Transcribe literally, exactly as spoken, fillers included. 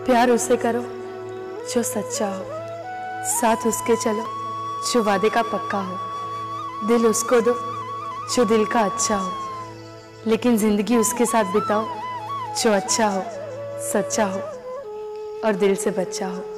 प्यार उसे करो जो सच्चा हो, साथ उसके चलो जो वादे का पक्का हो, दिल उसको दो जो दिल का अच्छा हो, लेकिन जिंदगी उसके साथ बिताओ जो अच्छा हो, सच्चा हो और दिल से बच्चा हो।